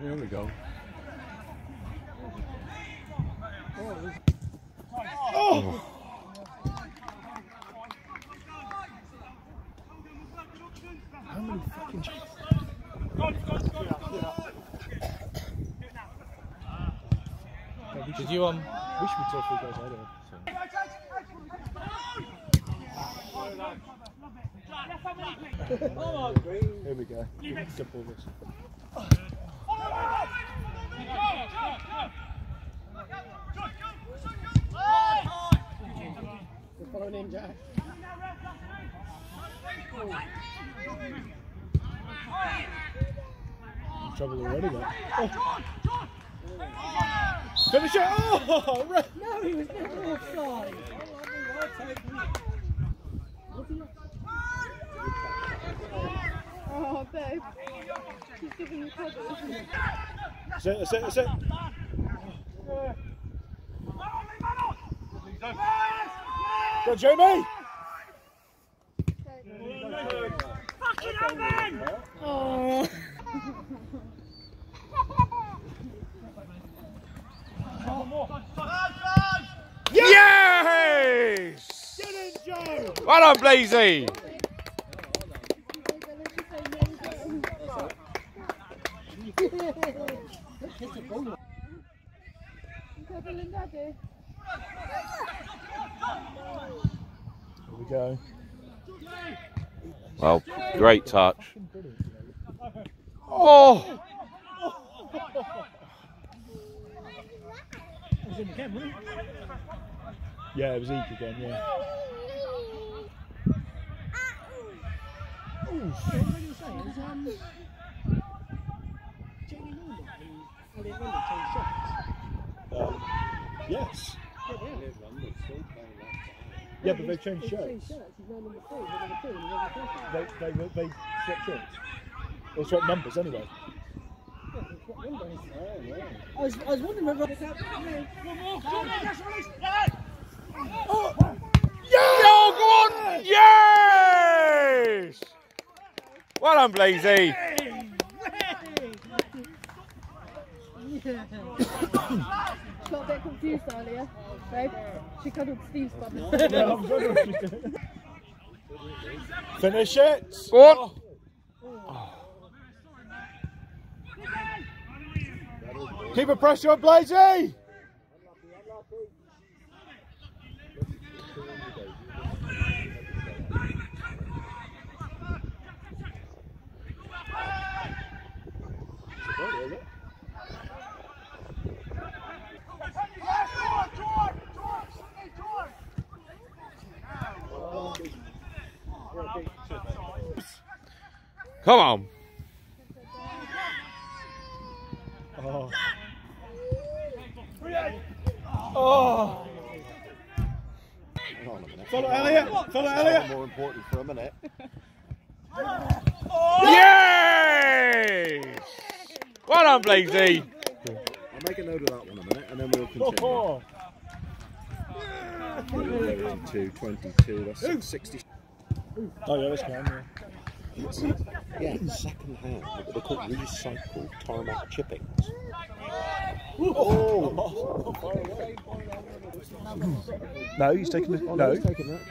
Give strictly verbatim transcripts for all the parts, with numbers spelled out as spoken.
There we go. Oh! How many fucking chances? Did you um? Wish we took three goals later. Here we go. Good ball this. We're following in, Jack. Trouble already, though. Oh. Finish it! Oh! Right. No, he was never offside. Oh, babe. She's giving you trouble, isn't it? That's it, that's it, that's it. Go, Jamie! Fucking hell, man! Oh. Yes! Get in, Joe! Well done, Blazey! Here we go. Well, great touch. Oh! Was in again, wasn't it? Yeah, it was Eke again, yeah. Oh, what are you saying? Is, um, Jamie Norman and Elliot London changed shots? Um, yes. Yeah, yeah, but they changed shirts. They, they, they, they swapped shirts. Or swapped numbers, anyway. I was, I was wondering whether it's happening. Oh! Yeah! Oh, go on! Yes! Well done, Blazey! She got a bit confused earlier, babe. She cuddled Steve's bum. Yeah, I'm wondering if she did. Finish it! Go on! Oh. Keep the pressure on, Blazey! Come on! Oh. Oh. Hang on a minute. Follow Elliot! Follow Elliot! More important for a minute. Oh. Yes! Well done, Blazey! I'll make a note of that one a minute and then we'll continue. Oh. twenty-two, twenty-two, that's sixty. Oh yeah, that's fine, yeah. Yeah, in second hand, they're called recycled tarmac chippings. Oh! No, he's taking the. Oh, no. he's taking that.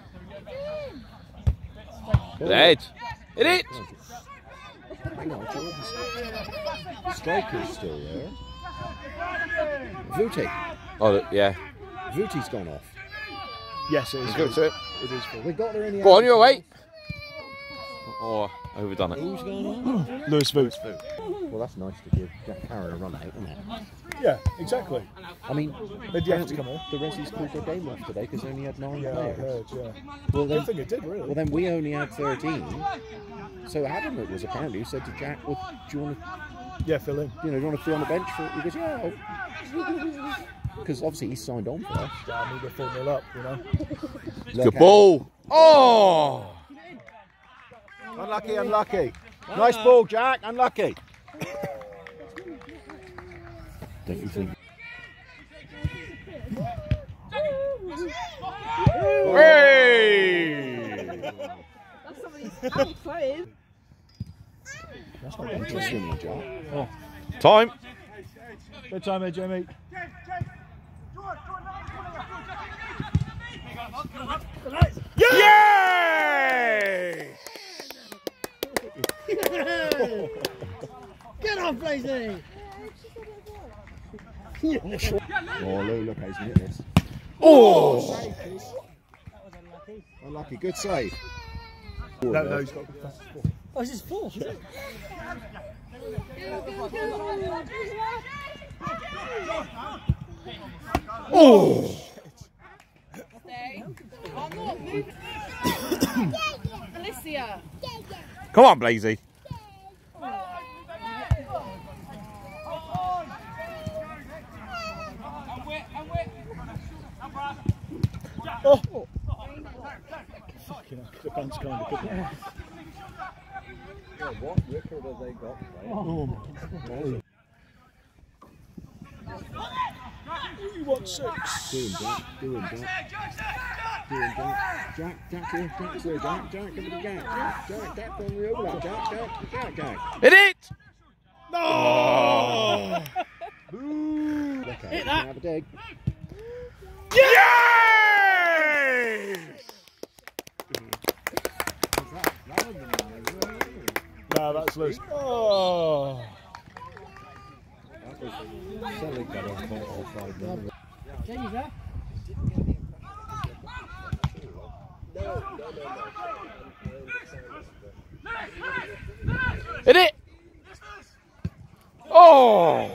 Head! Hit it! Hang on, Jordan's striker's still there. Vuti. Oh, yeah. Vuti's gone off. Yes, it is. Go to it. It is full. We got there in the Go on, your way. Oh, overdone it. Who's going on? Lewis Voot. Well, that's nice to give Jack Harron a run out, isn't it? Yeah, exactly. I mean, They'd have to come on. the Resi's called their game off today because they only had nine Yeah, I players. heard, yeah. Well, then, Good thing it did, really. well, then we only had thirteen. So Adam, it was apparently, who said to Jack, well, do you want to, Yeah, fill in. you know, do you want to be on the bench for it? He goes, yeah. Because obviously he signed on for us. Yeah, I mean, we're four nil up, you know. Good ball. Oh! Unlucky, unlucky. Nice ball, Jack. Unlucky. Don't you think? Hey! That's somebody's I'm excited. That's not interesting, Jack. Oh. Time. Good time there, Jamie. Yay! Get off, Blazey! Oh, Lou, look how he's going to hit this. Oh! Unlucky, good save. No, no, he's got the Oh, this is four. Is it? Oh! I'm not moving. Alicia. Come on, Blazey. Oh! Fucking hell, the bunch kind of good. Yeah, what record have they got? Oh my God. You want six? Do him, Jack. Do him, Jack. Do him, Jack. Jack, Jack here. Jack's here, Jack. Jack, give it to Jack. Jack, Jack, Jack on the overlap. Jack, Jack, Jack, Jack. Hit it! No! Boo! Okay, hit that. Have a dig. Yay! No, that's loose. Oh! Certainly got on point offside there. Hit it! Oh!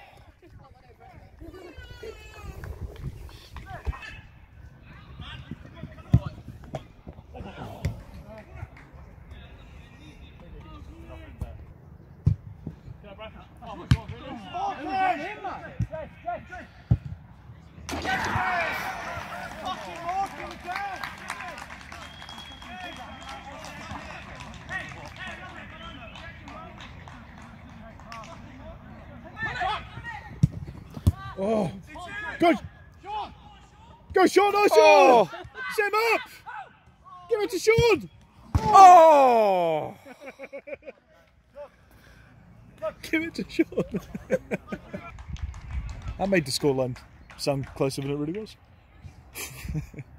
Oh! Go! Go, Sean! Oh, Sean! Oh. Set him up! Give it to Sean! Oh! Give it to Sean! That made the scoreline sound closer than it really was.